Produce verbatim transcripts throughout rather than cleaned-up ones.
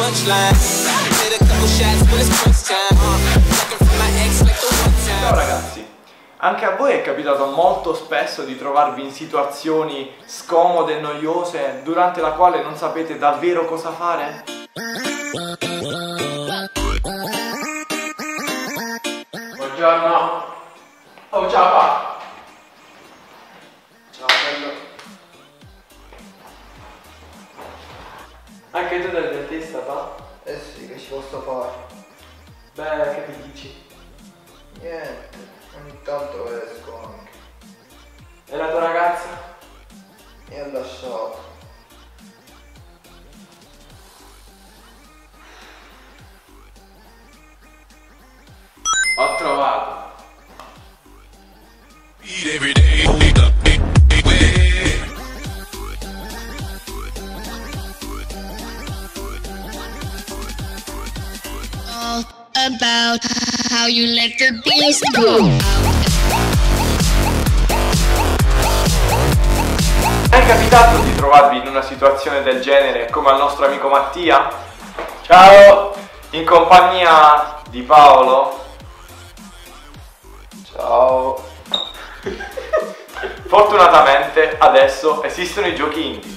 Ciao ragazzi, anche a voi è capitato molto spesso di trovarvi in situazioni scomode e noiose durante la quale non sapete davvero cosa fare? Buongiorno. Oh, ciao papà. Ciao bello. Anche tu dal dentista, pa? Eh sì, che ci posso fare? Beh, che mi dici? Niente, ogni tanto esco anche. E la tua ragazza? Mi ha lasciato. Ho trovato. All about how you let the beast go. È capitato di trovarvi in una situazione del genere come al nostro amico Mattia? Ciao! In compagnia di Paolo? Ciao. Fortunatamente adesso esistono i giochi indie.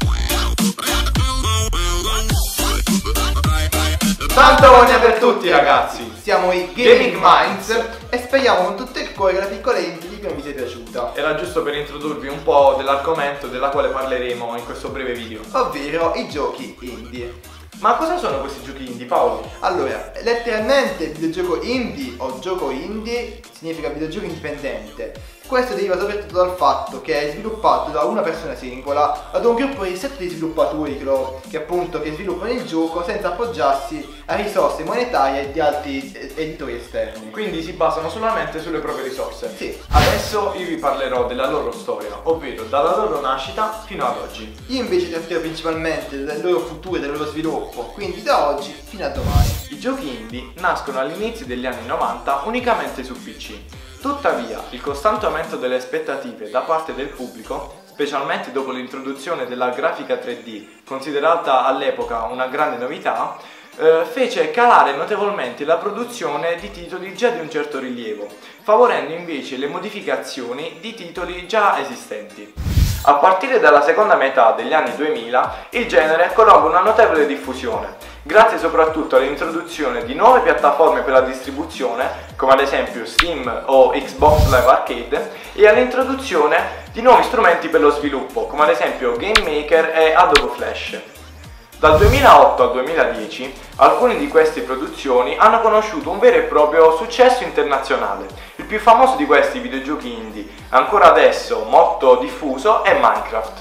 Tanta voglia per tutti ragazzi! Siamo i Gaming Minds e speriamo con tutto il cuore che la piccola indie che vi sia piaciuta. Era giusto per introdurvi un po' dell'argomento della quale parleremo in questo breve video. Ovvero i giochi indie. Ma cosa sono questi giochi indie, Paolo? Allora, letteralmente videogioco indie o gioco indie significa videogioco indipendente. Questo deriva soprattutto dal fatto che è sviluppato da una persona singola ad un gruppo ristretto di sviluppatori che, lo, che appunto che sviluppano il gioco senza appoggiarsi a risorse monetarie di altri editori esterni. Quindi si basano solamente sulle proprie risorse. Sì. Adesso io vi parlerò della loro storia, ovvero dalla loro nascita fino ad oggi. Io invece tratterò principalmente del loro futuro e del loro sviluppo, quindi da oggi fino a domani. I giochi indie nascono all'inizio degli anni novanta unicamente su P C. Tuttavia, il costante aumento delle aspettative da parte del pubblico, specialmente dopo l'introduzione della grafica tre D, considerata all'epoca una grande novità, eh, fece calare notevolmente la produzione di titoli già di un certo rilievo, favorendo invece le modificazioni di titoli già esistenti. A partire dalla seconda metà degli anni duemila, il genere conobbe una notevole diffusione, grazie soprattutto all'introduzione di nuove piattaforme per la distribuzione, come ad esempio Steam o Xbox Live Arcade, e all'introduzione di nuovi strumenti per lo sviluppo, come ad esempio Game Maker e Adobe Flash. Dal duemilaotto al duemiladieci, alcune di queste produzioni hanno conosciuto un vero e proprio successo internazionale. Il più famoso di questi videogiochi indie, ancora adesso molto diffuso, è Minecraft.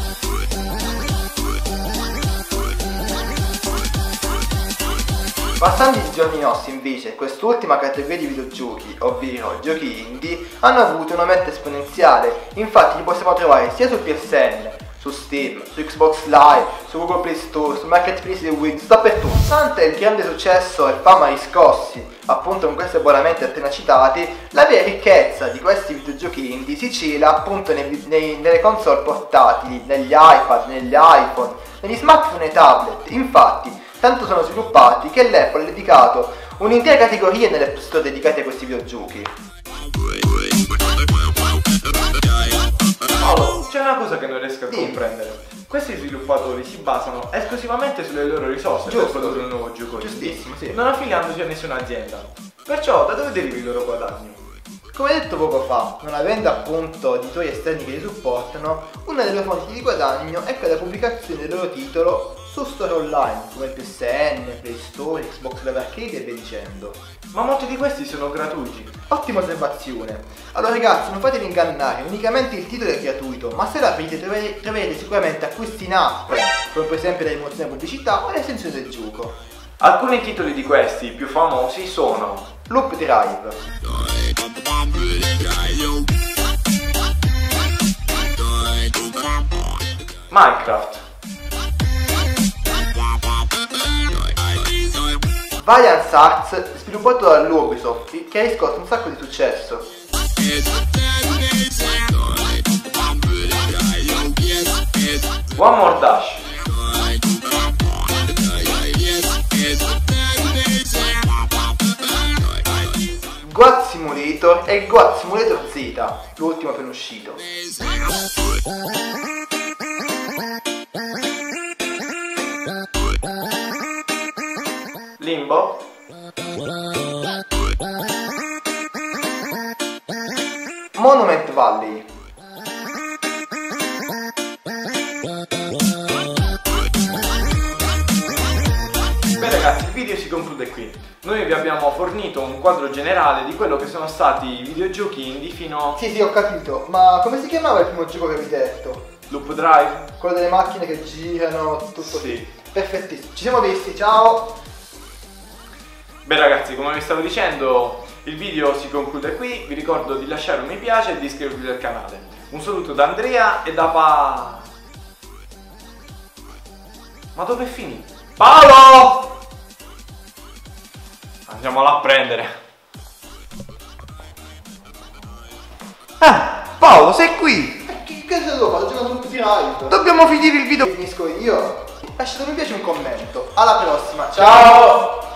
Passando ai giorni nostri invece, quest'ultima categoria di videogiochi, ovvero giochi indie, hanno avuto un aumento esponenziale. Infatti li possiamo trovare sia su P S N, su Steam, su Xbox Live, su Google Play Store, su Marketplace di Windows, dappertutto. Nonostante il grande successo e fama riscossi appunto con questi abbonamenti appena citati, la vera ricchezza di questi videogiochi indie si cela appunto nei, nei, nelle console portatili, negli iPad, negli iPhone, negli smartphone e tablet. Infatti, tanto sono sviluppati che l'Apple ha dedicato un'intera categoria nell'App Store dedicati a questi videogiochi. Paolo, c'è una cosa che non riesco a Sì. comprendere. Questi sviluppatori si basano esclusivamente sulle loro risorse Giusto. per produrre un nuovo gioco indie, Giustissimo, sì. non affiliandosi a nessuna azienda. Perciò da dove deriva il loro guadagno? Come detto poco fa, non avendo appunto editori esterni che li supportano, una delle fonti di guadagno è quella pubblicazione del loro titolo su store online come P S N, Play Store, Xbox Live Arcade e via dicendo. Ma molti di questi sono gratuiti. Ottima osservazione. Allora ragazzi, non fatevi ingannare, unicamente il titolo è gratuito, ma se l'aprite troverete, troverete sicuramente acquisti in app, come per esempio la rimozione della pubblicità o l'estensione del gioco. Alcuni titoli di questi più famosi sono Loop Drive, Minecraft, Valiant Arts, sviluppato dall'Ubisoft, che ha riscosso un sacco di successo. One More Dash, Simulator e il Goat Simulator Z, l'ultimo appena uscito. Limbo. Monument Valley. Beh ragazzi, il video si conclude qui. Noi vi abbiamo fornito un quadro generale di quello che sono stati i videogiochi indie fino... Sì, sì, ho capito, ma come si chiamava il primo gioco che avevi detto? Loop Drive? Quello delle macchine che girano, tutto. Sì. Perfettissimo, ci siamo visti, ciao! Beh ragazzi, come vi stavo dicendo, il video si conclude qui. Vi ricordo di lasciare un mi piace e di iscrivervi al canale. Un saluto da Andrea e da Pa... Ma dove è finito? Paolo! Andiamola a prendere. Ah, Paolo, sei qui! Eh, che cosa devo fare? Sto giocando tutti i live. Dobbiamo finire il video. Finisco io. Lasciate un mi piace e un commento. Alla prossima, ciao. Ciao!